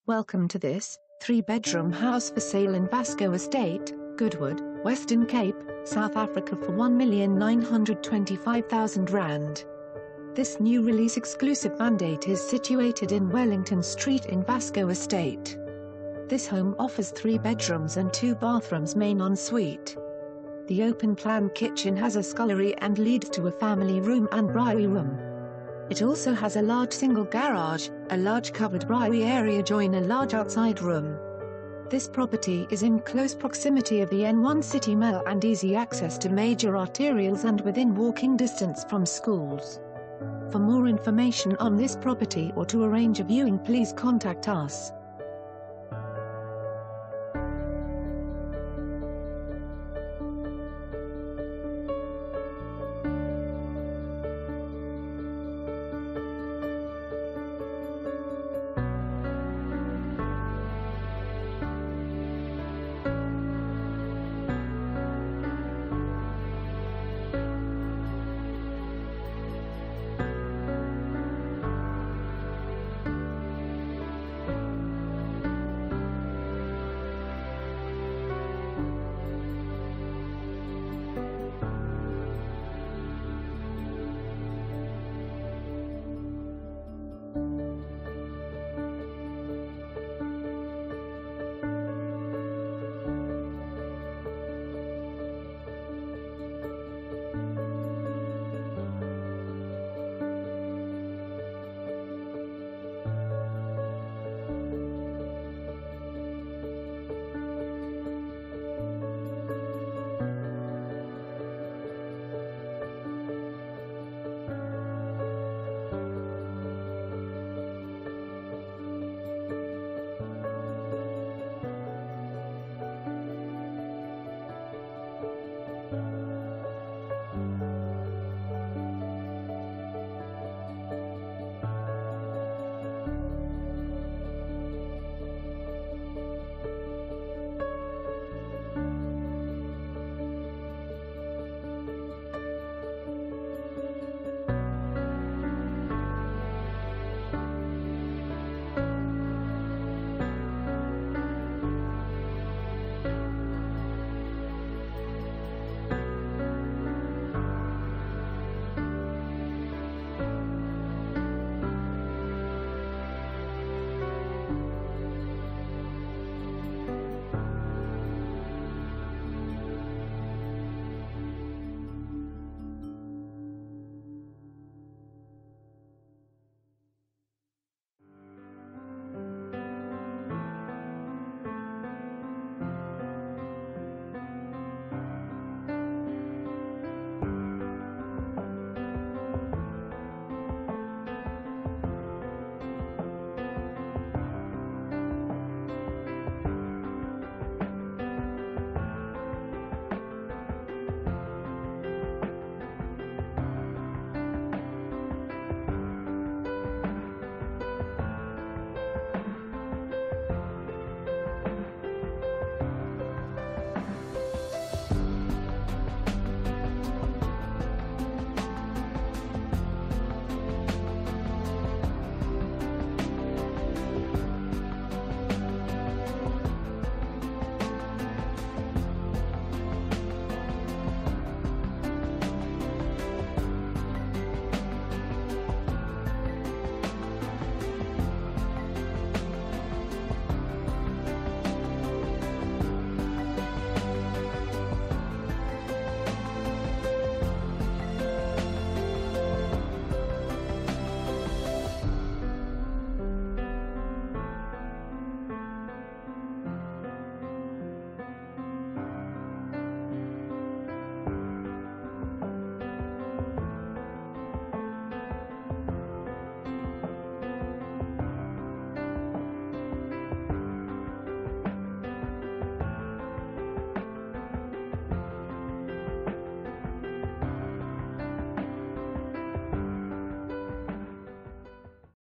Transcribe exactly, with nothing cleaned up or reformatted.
Welcome to this three-bedroom house for sale in Vasco Estate, Goodwood, Western Cape, South Africa for one million nine hundred twenty-five thousand rand. This new release exclusive mandate is situated in Wellington Street in Vasco Estate. This home offers three bedrooms and two bathrooms main ensuite. The open-plan kitchen has a scullery and leads to a family room and braai room. It also has a large single garage, a large covered braai area join a large outside room. This property is in close proximity of the N one City Mall and easy access to major arterials and within walking distance from schools. For more information on this property or to arrange a viewing, please contact us.